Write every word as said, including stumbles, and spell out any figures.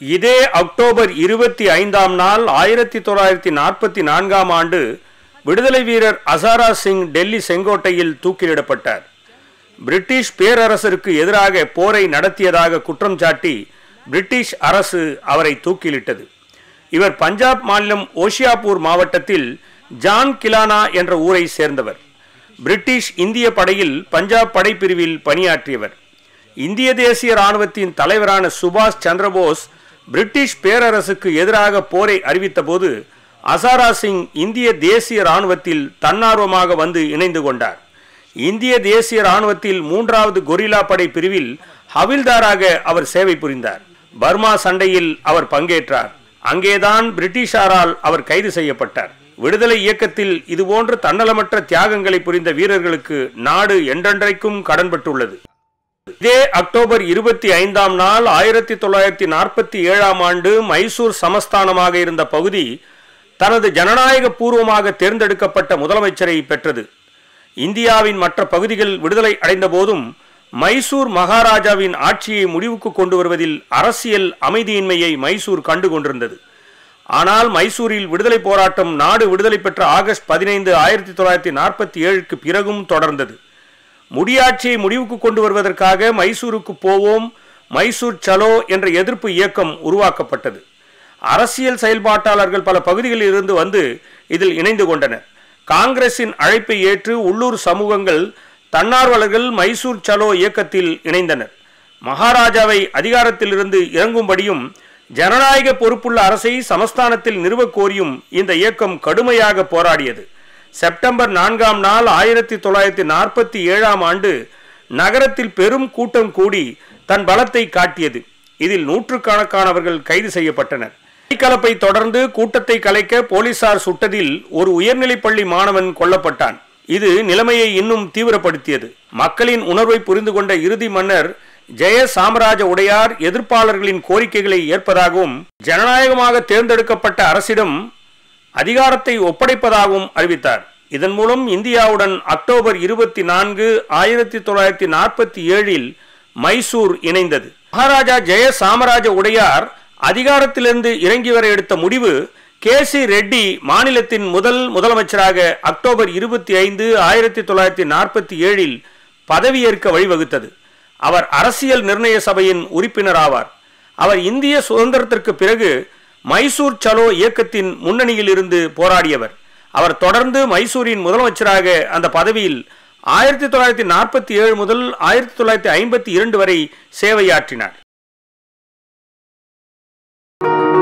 இதே அக்டோபர் இருபத்தி ஐந்தாம் நாள் ஆயிரத்தி தொள்ளாயிரத்தி நாற்பத்தி நான்காம் ஆண்டு விடுதலை வீரர் அசாரா சிங் டெல்லி செங்கோட்டையில் தூக்கிலிடப்பட்டார். பிரிட்டிஷ் பேரரசருக்கு எதிராக போரை நடத்தியதாக குற்றம் சாட்டி பிரிட்டிஷ் அரசு அவரை தூக்கிலிட்டது. இவர் பஞ்சாப் மாநிலம் ஓஷியாப்பூர் மாவட்டத்தில் ஜான் கிலானா என்ற ஊரை சேர்ந்தவர். பிரிட்டிஷ் இந்திய படையில் பஞ்சாப் படைப்பிரிவில் பணியாற்றியவர். இந்திய தேசிய இராணுவத்தின் தலைவரான சுபாஷ் சந்திரபோஸ் பிரிட்டிஷ் பேரரசுக்கு எதிராக போரை அறிவித்த போது அசாரா சிங் இந்திய தேசிய இராணுவத்தில் தன்னார்வமாக வந்து இணைந்து கொண்டார். இந்திய தேசிய இராணுவத்தில் மூன்றாவது கொரில்லா படை பிரிவில் ஹவில்தாராக அவர் சேவை புரிந்தார். பர்மா சண்டையில் அவர் பங்கேற்றார். அங்கேதான் பிரிட்டிஷாரால் அவர் கைது செய்யப்பட்டார். விடுதலை இயக்கத்தில் இதுபோன்ற தன்னலமற்ற தியாகங்களை புரிந்த வீரர்களுக்கு நாடு என்றென்றைக்கும் கடன்பட்டுள்ளது. இதே அக்டோபர் இருபத்தி ஐந்தாம் நாள் ஆயிரத்தி தொள்ளாயிரத்தி நாற்பத்தி ஏழாம் ஆண்டு மைசூர் சமஸ்தானமாக இருந்த பகுதி தனது ஜனநாயக பூர்வமாக தேர்ந்தெடுக்கப்பட்ட முதலமைச்சரை பெற்றது. இந்தியாவின் மற்ற பகுதிகள் விடுதலை அடைந்த போதும் மைசூர் மகாராஜாவின் ஆட்சியை முடிவுக்கு கொண்டு வருவதில் அரசியல் அமைதியின்மையை மைசூர் கண்டு கொண்டிருந்தது. ஆனால் மைசூரில் விடுதலை போராட்டம் நாடு விடுதலை பெற்ற ஆகஸ்ட் பதினைந்து ஆயிரத்தி தொள்ளாயிரத்தி நாற்பத்தி ஏழுக்கு பிறகும் தொடர்ந்தது. முடியாட்சியை முடிவுக்கு கொண்டு வருவதற்காக மைசூருக்கு போவோம், மைசூர் சலோ என்ற எதிர்ப்பு இயக்கம் உருவாக்கப்பட்டது. அரசியல் செயல்பாட்டாளர்கள் பல பகுதிகளில் இருந்து வந்து இதில் இணைந்து கொண்டனர். காங்கிரசின் அழைப்பை ஏற்று உள்ளூர் சமூகங்கள் தன்னார்வலர்கள் மைசூர் சலோ இயக்கத்தில் இணைந்தனர். மகாராஜாவை அதிகாரத்தில் இருந்து இறங்கும்படியும் ஜனநாயக பொறுப்புள்ள அரசை சமஸ்தானத்தில் நிறுவக் கோரியும் இந்த இயக்கம் கடுமையாக போராடியது. செப்டம்பர் நான்காம் நாள் ஆயிரத்தி தொள்ளாயிரத்தி நாற்பத்தி ஏழாம் ஆண்டு நகரத்தில் பெரும் கூட்டம் கூடி தன் பலத்தை காட்டியது. இதில் நூற்றுக்கணக்கானவர்கள் கைது செய்யப்பட்டனர். கலப்பை தொடர்ந்து கூட்டத்தை கலைக்க போலீசார் சுட்டதில் ஒரு உயர்நிலைப்பள்ளி மாணவன் கொல்லப்பட்டான். இது நிலைமையை இன்னும் தீவிரப்படுத்தியது. மக்களின் உணர்வை புரிந்து கொண்ட இறுதி மன்னர் ஜெய சாமராஜ உடையார் எதிர்ப்பாளர்களின் கோரிக்கைகளை ஏற்பதாகவும் ஜனநாயகமாக தேர்ந்தெடுக்கப்பட்ட அரசிடம் அதிகாரத்தை ஒப்படைப்பதாகவும் அறிவித்தார். இதன் மூலம் இந்தியாவுடன் அக்டோபர் இருபத்தி நான்கு ஆயிரத்தி தொள்ளாயிரத்தி நாற்பத்தி ஏழில் மைசூர் இணைந்தது. மகாராஜா ஜெய சாமராஜ உடையார் அதிகாரத்திலிருந்து இறங்கி வர எடுத்த முடிவு கே சி ரெட்டி மாநிலத்தின் முதல் முதலமைச்சராக அக்டோபர் இருபத்தி ஐந்து ஆயிரத்தி தொள்ளாயிரத்தி நாற்பத்தி ஏழில் பதவியேற்க வழிவகுத்தது. அவர் அரசியல் நிர்ணய சபையின் உறுப்பினர் ஆவார். அவர் இந்திய சுதந்திரத்திற்கு பிறகு மைசூர் சலோ இயக்கத்தின் முன்னணியில் இருந்து போராடியவர். அவர் தொடர்ந்து மைசூரின் முதலமைச்சராக அந்த பதவியில் ஆயிரத்தி தொள்ளாயிரத்தி நாற்பத்தி ஏழு முதல் ஆயிரத்தி தொள்ளாயிரத்தி ஐம்பத்தி இரண்டு வரை சேவையாற்றினார்.